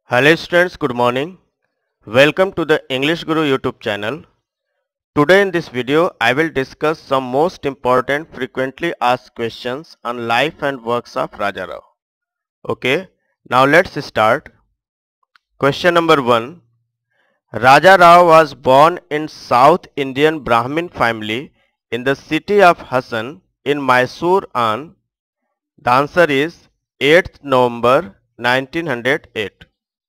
Hello students, good morning. Welcome to the English Guru YouTube channel. Today in this video, I will discuss some most important frequently asked questions on life and works of Raja Rao. Okay, now let's start. Question number 1. Raja Rao was born in South Indian Brahmin family in the city of Hassan in Mysore on. The answer is 8th November 1908.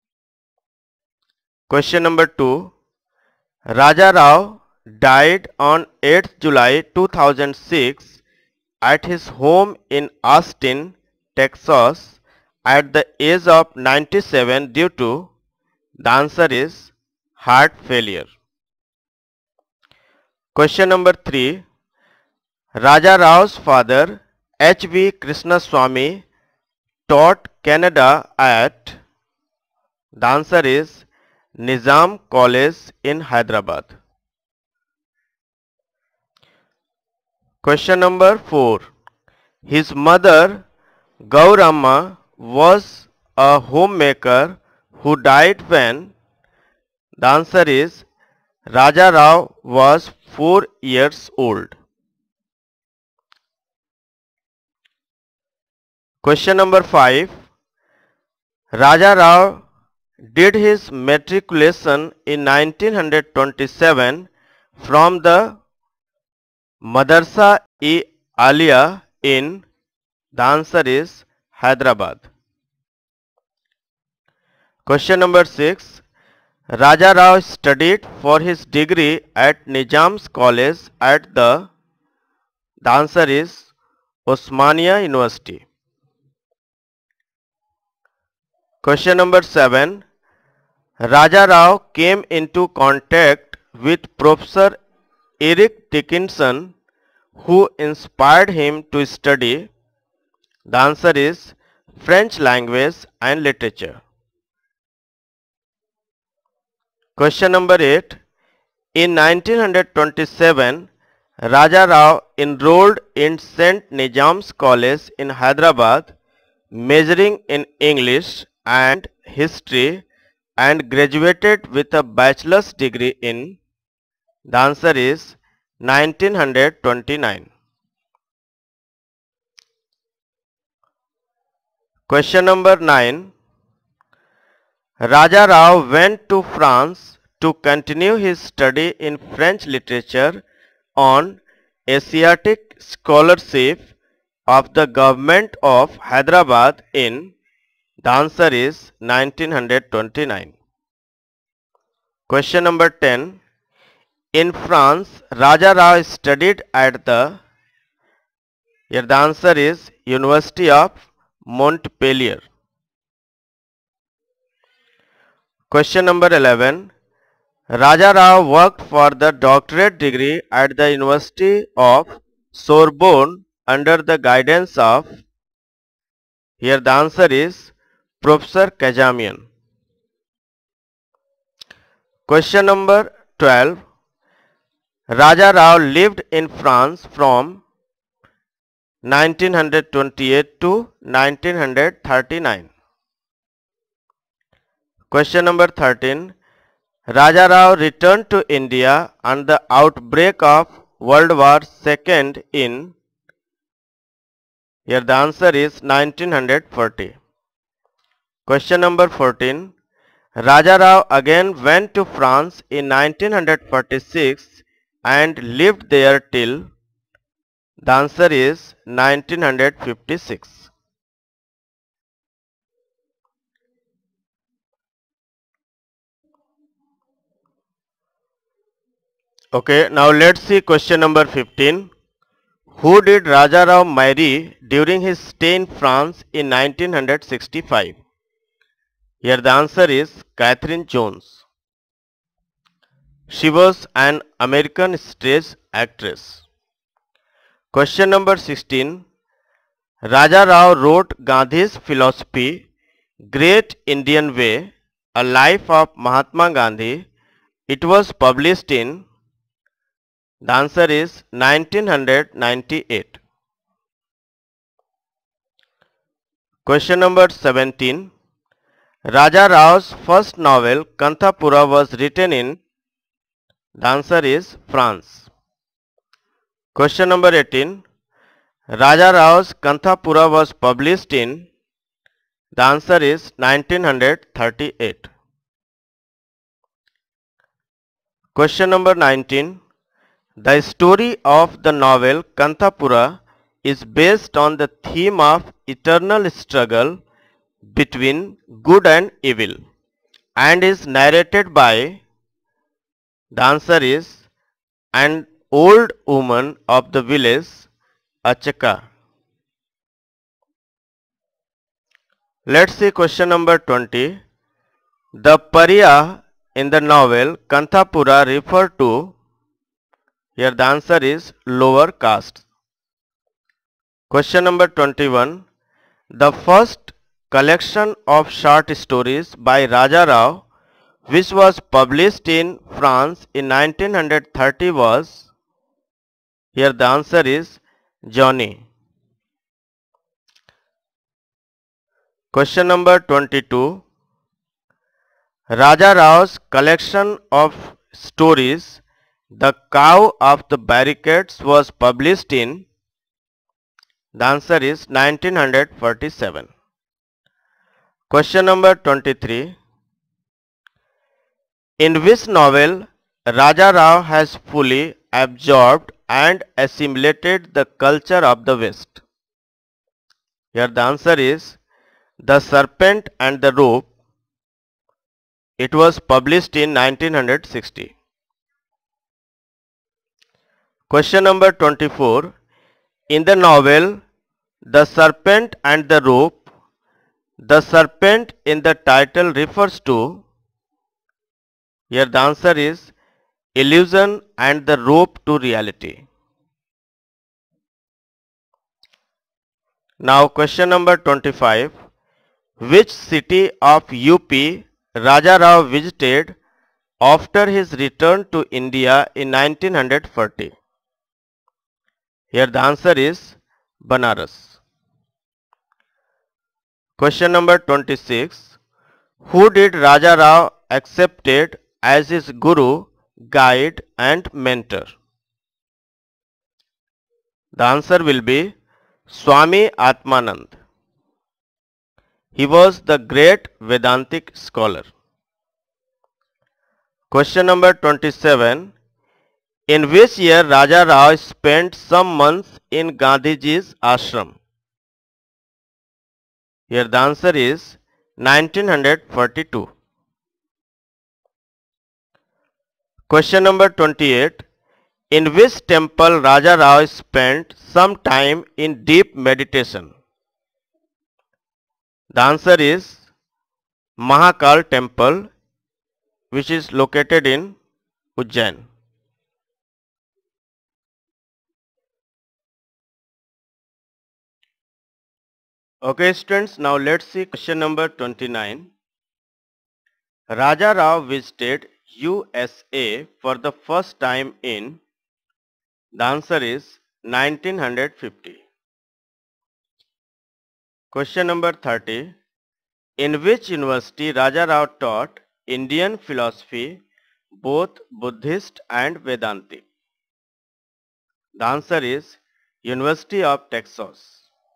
Question number 2. Raja Rao died on 8th July 2006 at his home in Austin, Texas at the age of 97 due to. The answer is heart failure. Question number 3. Raja Rao's father H.V. Krishnaswamy taught Canada at. The answer is Nizam College in Hyderabad. Question number 4. His mother Gauramma was a homemaker who died when. The answer is Raja Rao was 4 years old. Question number 5. Raja Rao did his matriculation in 1927 from the Madrasa-e-Alia in. The answer is Hyderabad. Question number 6. Raja Rao studied for his degree at Nizam's College at the. The answer is Osmania University. Question number 7. Raja Rao came into contact with Professor Eric Dickinson, who inspired him to study. The answer is French language and literature. Question number 8. In 1927, Raja Rao enrolled in St. Nizam's College in Hyderabad, majoring in English and history, and graduated with a bachelor's degree in. The answer is 1929. Question number 9. Raja Rao went to France to continue his study in French literature on Asiatic scholarship of the government of Hyderabad in. The answer is 1929. Question number 10. In France, Raja Rao studied at the. Here the answer is University of Montpellier. Question number 11. Raja Rao worked for the doctorate degree at the University of Sorbonne under the guidance of. Here the answer is Professor Kajamian. Question number 12. Raja Rao lived in France from 1928 to 1939. Question number 13. Raja Rao returned to India on the outbreak of World War II in. Here the answer is 1940. Question number 14. Raja Rao again went to France in 1946 and lived there till. The answer is 1956. Okay, now let's see question number 15. Who did Raja Rao marry during his stay in France in 1965? Here the answer is Catherine Jones. She was an American stage actress. Question number 16. Raja Rao wrote Gandhi's philosophy, Great Indian Way, a life of Mahatma Gandhi. It was published in. The answer is 1998. Question number 17. Raja Rao's first novel Kanthapura was written in? The answer is France. Question number 18. Raja Rao's Kanthapura was published in? The answer is 1938. Question number 19. The story of the novel Kanthapura is based on the theme of eternal struggle between good and evil and is narrated by? The answer is an old woman of the village, Achaka. Let's see question number 20. The Pariah in the novel Kanthapura refer to? Here the answer is lower caste. Question number 21. The first collection of short stories by Raja Rao which was published in France in 1930 was? Here the answer is Johnny. Question number 22. Raja Rao's collection of stories The Cow of the Barricades was published in? The answer is 1947. Question number 23. In which novel Raja Rao has fully absorbed and assimilated the culture of the West? Here the answer is The Serpent and the Rope. It was published in 1960. Question number 24. In the novel The Serpent and the Rope, the serpent in the title refers to? Here the answer is illusion and the rope to reality. Now question number 25. Which city of UP Raja Rao visited after his return to India in 1940? Here the answer is Banaras. Question number 26. Who did Raja Rao accepted as his guru, guide and mentor? The answer will be Swami Atmanand. He was the great Vedantic scholar. Question number 27. In which year Raja Rao spent some months in Gandhiji's ashram? Here the answer is 1942. Question number 28. In which temple Raja Rao spent some time in deep meditation? The answer is Mahakal temple, which is located in Ujjain. Okay students, now let's see question number 29. Raja Rao visited USA for the first time in? The answer is 1950. Question number 30. In which university Raja Rao taught Indian philosophy, both Buddhist and Vedantic? The answer is University of Texas.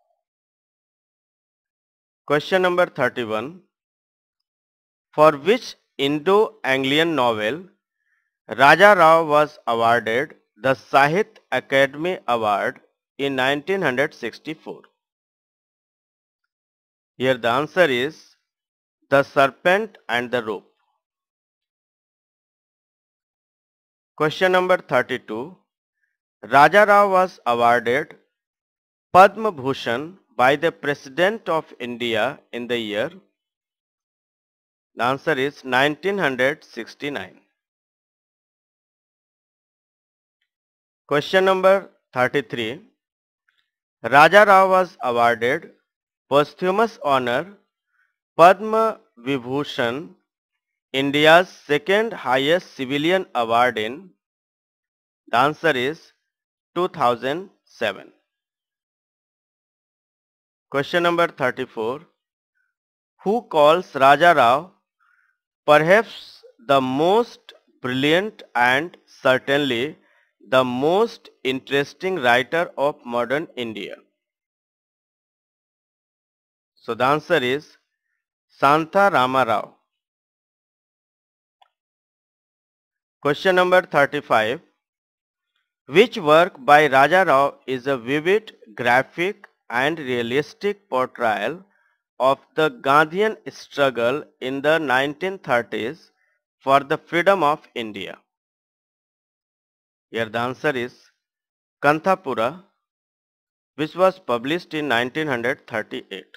Question number 31. For which Indo-Anglian novel Raja Rao was awarded the Sahitya Academy Award in 1964? Here the answer is The Serpent and the Rope. Question number 32. Raja Rao was awarded Padma Bhushan by the President of India in the year? The answer is 1969. Question number 33. Raja Rao was awarded posthumous honor Padma Vibhushan, India's second highest civilian award in? The answer is 2007. Question number 34. who calls Raja Rao perhaps the most brilliant and certainly the most interesting writer of modern India? So the answer is Santa Rama Rao. Question number 35. Which work by Raja Rao is a vivid, graphic and realistic portrayal of the Gandhian struggle in the 1930s for the freedom of India? Here the answer is Kanthapura, which was published in 1938.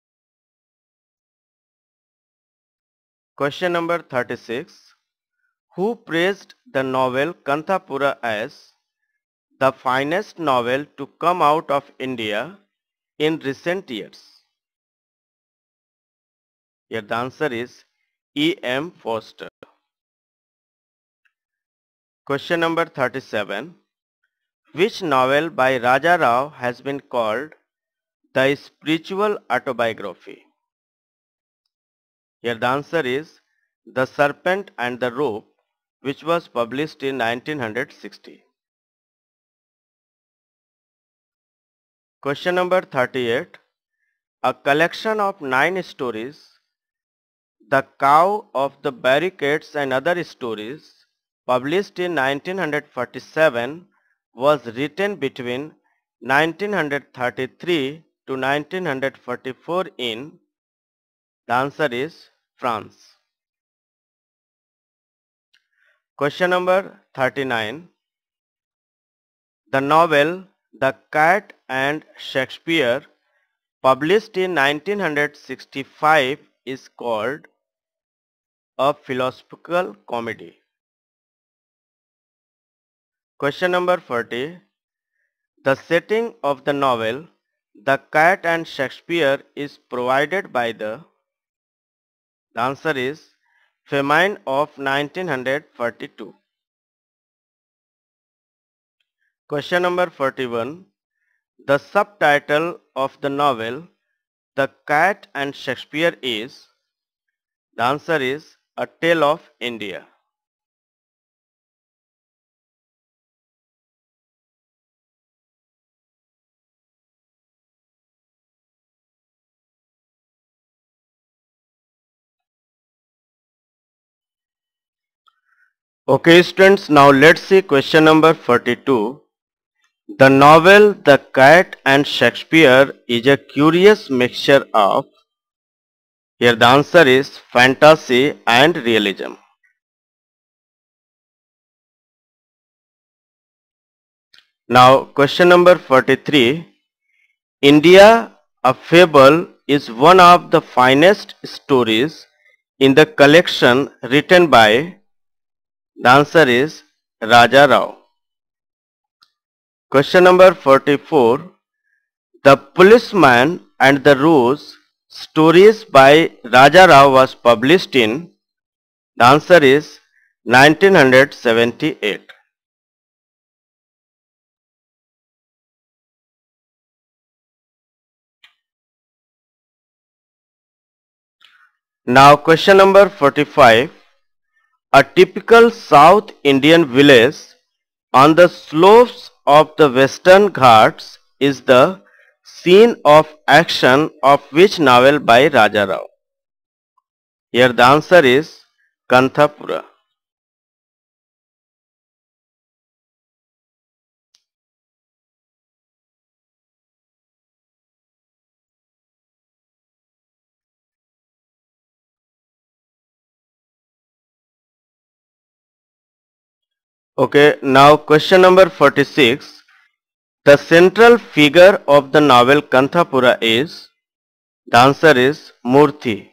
Question number 36. Who praised the novel Kanthapura as the finest novel to come out of India in recent years? Here the answer is E. M. Foster. Question number 37. Which novel by Raja Rao has been called the spiritual autobiography? Here the answer is The Serpent and the Rope, which was published in 1960. Question number 38. A collection of 9 stories, The Cow of the Barricades and Other Stories, published in 1947, was written between 1933 to 1944 in, the answer is France. Question number 39. The novel The Cat and Shakespeare, published in 1965, is called a philosophical comedy. Question number 40. The setting of the novel The Cat and Shakespeare is provided by the answer is famine of 1942. Question number 41. The subtitle of the novel The Cat and Shakespeare is, the answer is A Tale of India. Okay students, now let's see question number 42. The novel The Cat and Shakespeare is a curious mixture of, here the answer is fantasy and realism. Now question number 43. India, a Fable is one of the finest stories in the collection written by, the answer is Raja Rao. Question number 44. The Policeman and the Rose stories by Raja Rao was published in, the answer is 1978. Now question number 45. A typical South Indian village on the slopes of the Western Ghats is the scene of action of which novel by Raja Rao? Here the answer is Kanthapura. Okay, now question number 46. The central figure of the novel Kanthapura is, the answer is Murthy.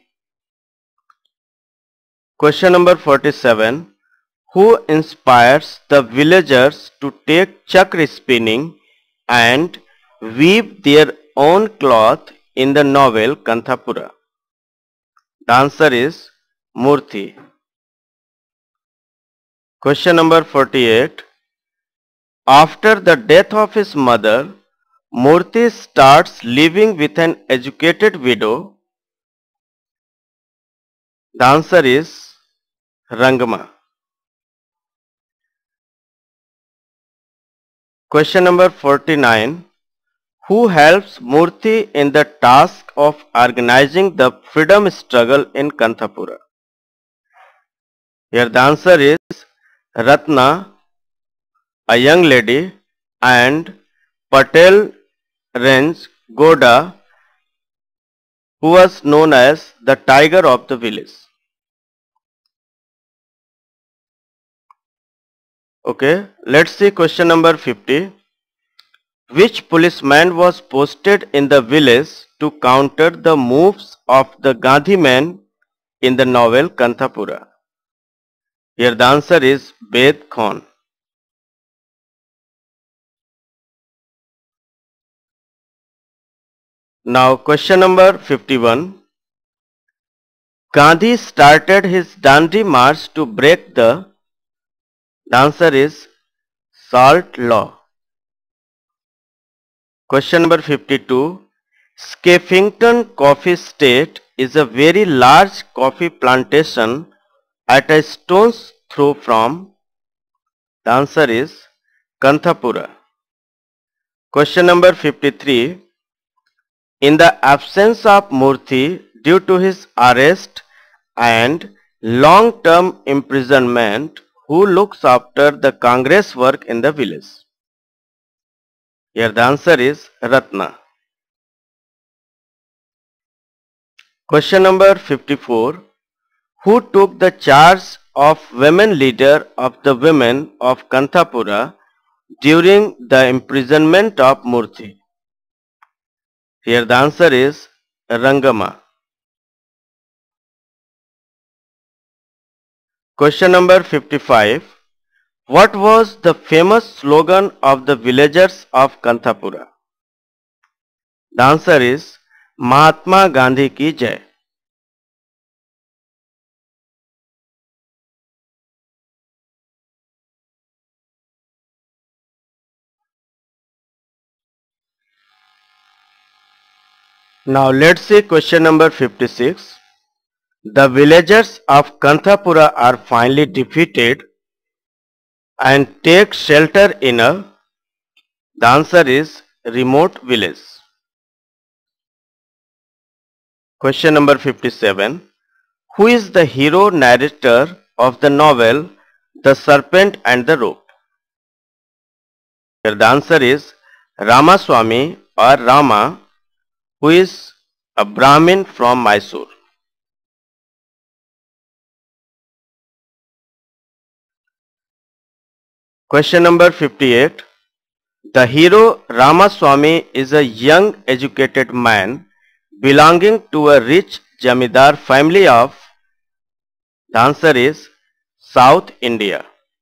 Question number 47. Who inspires the villagers to take chakra spinning and weave their own cloth in the novel Kanthapura? The answer is Murthy. Question number 48. After the death of his mother, Murthy starts living with an educated widow. The answer is Rangama. Question number 49. Who helps Murthy in the task of organizing the freedom struggle in Kanthapura? Here the answer is Ratna, a young lady, and Patel Range Goda, who was known as the tiger of the village. Okay, let's see question number 50. Which policeman was posted in the village to counter the moves of the Gandhi men in the novel Kanthapura? Here the answer is Bed Khan. Now question number 51. Gandhi started his Dandi march to break the answer is Salt Law. Question number 52. Skeffington Coffee Estate is a very large coffee plantation at a stone's throw from the answer is Kanthapura. Question number 53. In the absence of Murthy due to his arrest and long-term imprisonment, who looks after the Congress work in the village? Here the answer is Ratna. Question number 54. Who took the charge of women leader of the women of Kanthapura during the imprisonment of Murthy? Here the answer is Rangama. Question number 55. What was the famous slogan of the villagers of Kanthapura? The answer is Mahatma Gandhi ki Jai. Now let's see question number 56. The villagers of Kanthapura are finally defeated and take shelter in a, the answer is remote village. Question number 57. Who is the hero narrator of the novel The Serpent and the Rope? Here the answer is Ramaswamy or Rama, who is a Brahmin from Mysore. Question number 58. The hero Ramaswamy is a young educated man belonging to a rich Jamidar family of, the answer is South India.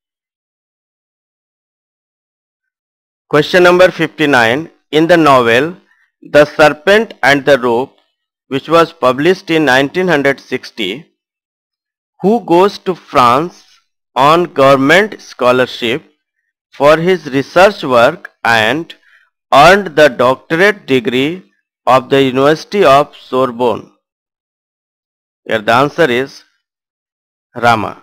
Question number 59. In the novel The Serpent and the Rope, which was published in 1960, who goes to France on government scholarship for his research work and earned the doctorate degree of the University of Sorbonne? Here the answer is Rama.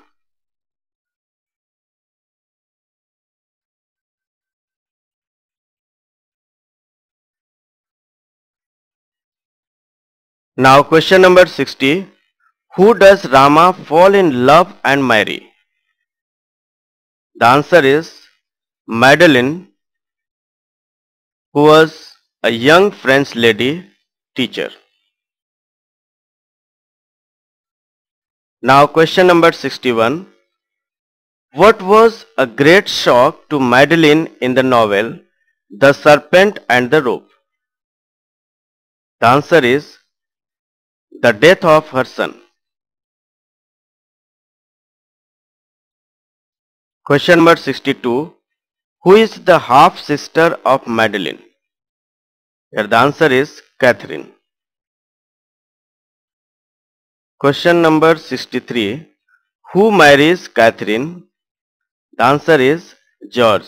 Now question number 60. Who does Rama fall in love and marry? The answer is Madeline, who was a young French lady teacher. Now question number 61. What was a great shock to Madeline in the novel The Serpent and the Rope? The answer is the death of her son. Question number 62. Who is the half sister of Madeline? Here the answer is Catherine. Question number 63. Who marries Catherine? The answer is George.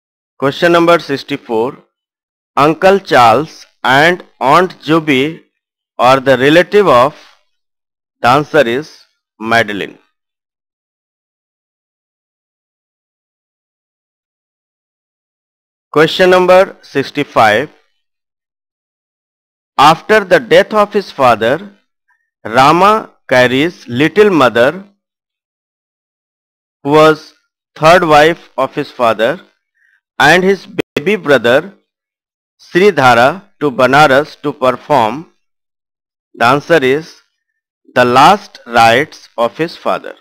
Question number 64. Uncle Charles and Aunt Juby or the relative of? The answer is Madeline. Question number 65. After the death of his father, Rama carries little mother, who was third wife of his father, and his baby brother Sridhara to Banaras to perform. The answer is the last rites of his father.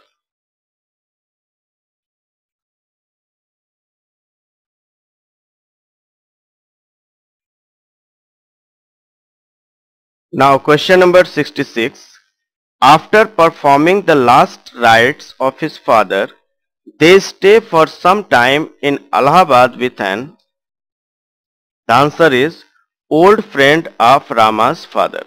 Now question number 66. After performing the last rites of his father, they stay for some time in Allahabad with an. The answer is old friend of Rama's father.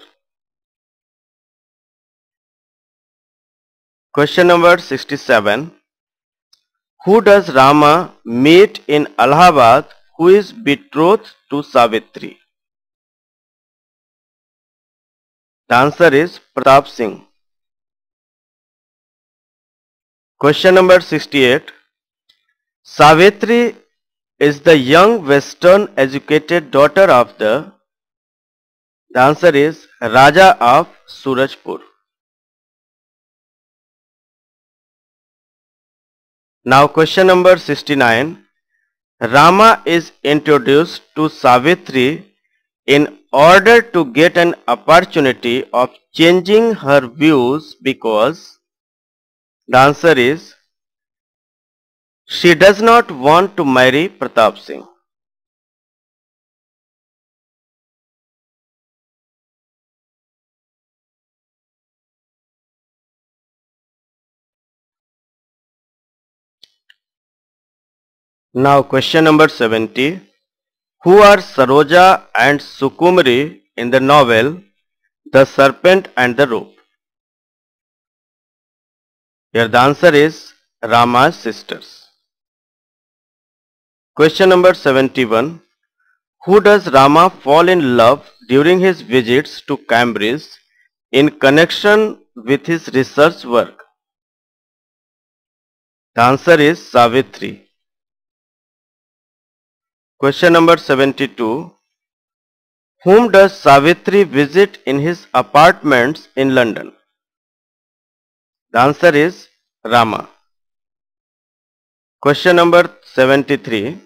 Question number 67. Who does Rama meet in Allahabad who is betrothed to Savitri? The answer is Pratap Singh. Question number 68. Savitri is the young western educated daughter of the. The answer is Raja of Surajpur. Now question number 69. Rama is introduced to Savitri in order to get an opportunity of changing her views because. The answer is she does not want to marry Pratap Singh. Now question number 70. Who are Saroja and Sukumari in the novel The Serpent and the Rope? Here the answer is Rama's sisters. Question number 71. Who does Rama fall in love during his visits to Cambridge in connection with his research work? The answer is Savitri. Question number 72. Whom does Savitri visit in his apartments in London? The answer is Rama. Question number 73.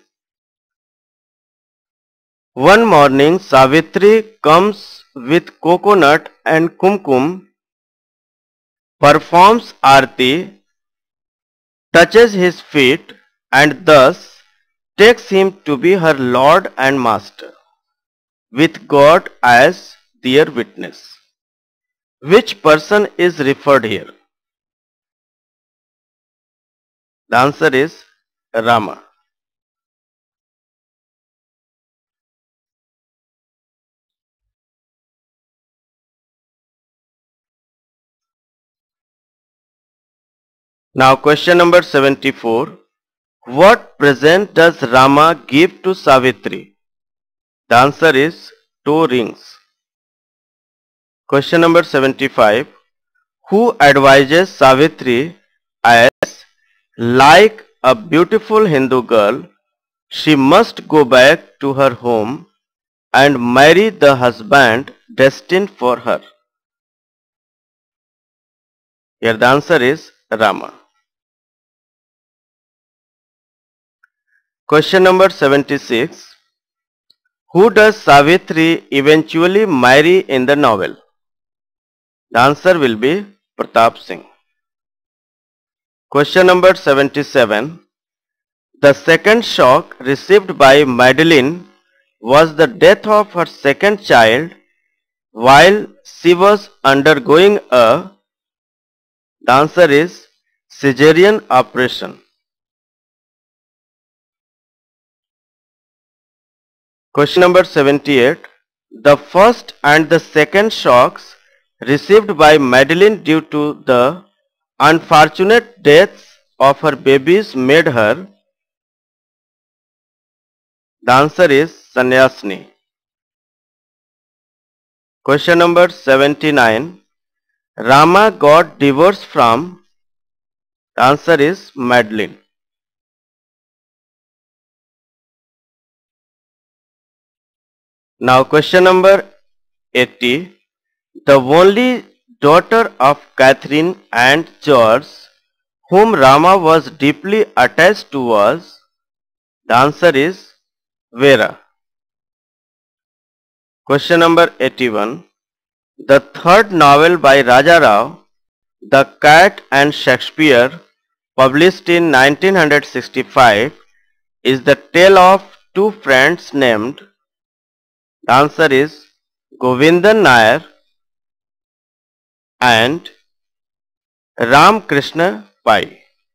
One morning Savitri comes with coconut and kumkum, performs arti, touches his feet and thus takes him to be her lord and master, with God as their witness. Which person is referred here? The answer is Rama. Now question number 74. What present does Rama give to Savitri? The answer is 2 rings. Question number 75. Who advises Savitri as, like a beautiful Hindu girl, she must go back to her home and marry the husband destined for her? Here the answer is Rama. Question number 76. Who does Savitri eventually marry in the novel? The answer will be Pratap Singh. Question number 77. The second shock received by Madeline was the death of her second child while she was undergoing a. The answer is cesarean operation. Question number 78. The first and the second shocks received by Madeline due to the unfortunate deaths of her babies made her. The answer is Sannyasini. Question number 79. Rama got divorced from? The answer is Madeline. Now question number 80. The only daughter of Catherine and George whom Rama was deeply attached to was? The answer is Vera. Question number 81. The third novel by Raja Rao, The Cat and Shakespeare, published in 1965, is the tale of two friends named? The answer is Govindan Nair and Ram Krishna Pai.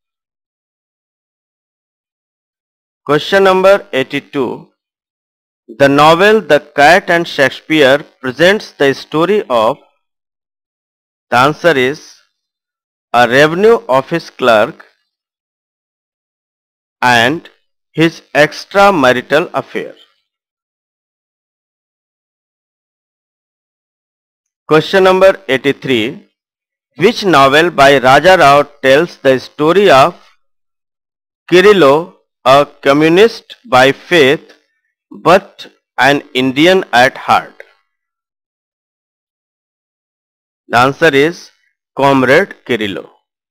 Question number 82. The novel The Cat and Shakespeare presents the story of? The answer is a revenue office clerk and his extramarital affair. Question number 83. Which novel by Raja Rao tells the story of Kirillo, a communist by faith but an Indian at heart? The answer is Comrade Kirillo,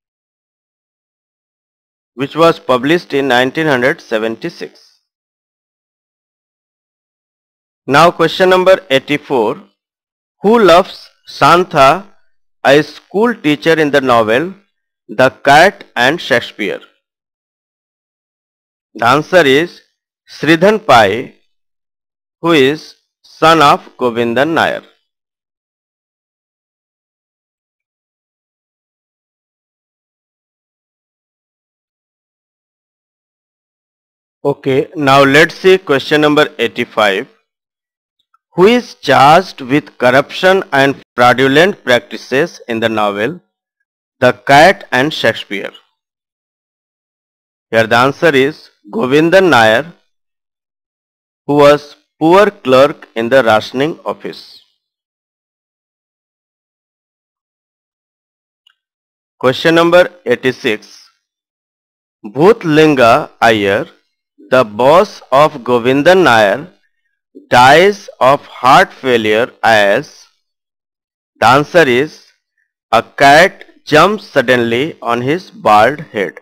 which was published in 1976. Now question number 84. Who loves Santha, a school teacher in the novel The Cat and Shakespeare? The answer is Sridhan Pai, who is son of Govindan Nair. Okay, now let's see question number 85. Who is charged with corruption and fraudulent practices in the novel The Cat and Shakespeare? Here the answer is Govindan Nair, who was poor clerk in the rationing office. Question number 86. Bhutlinga Iyer, the boss of Govindan Nair, dies of heart failure as? The answer is a cat jumps suddenly on his bald head.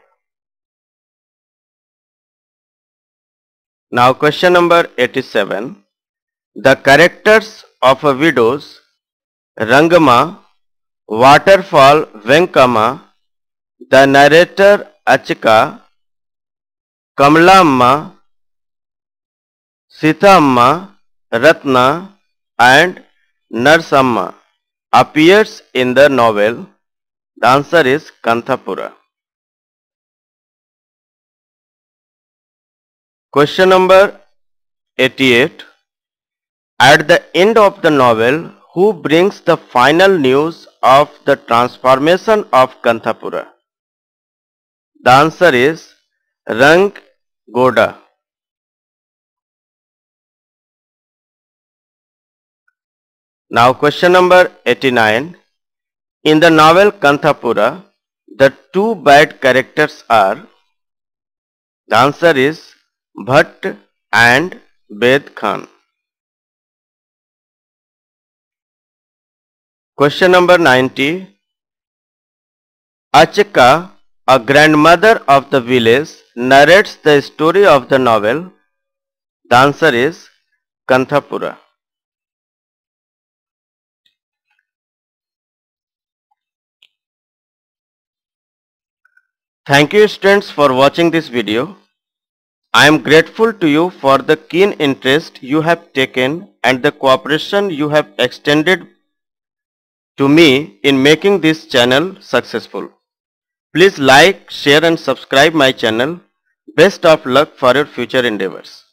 Now question number 87. The characters of a widow's Rangama, waterfall Venkama, the narrator Achika, Kamala Amma, Sita Amma, Ratna and Narsamma appears in the novel? The answer is Kanthapura. Question number 88. At the end of the novel, who brings the final news of the transformation of Kanthapura? The answer is Rang Goda. Now question number 89. In the novel Kanthapura, the two bad characters are? The answer is Bhatt and Bed Khan. Question number 90. Achika, a grandmother of the village, narrates the story of the novel. The answer is Kanthapura. Thank you students for watching this video. I am grateful to you for the keen interest you have taken and the cooperation you have extended to me in making this channel successful. Please like, share and subscribe my channel. Best of luck for your future endeavors.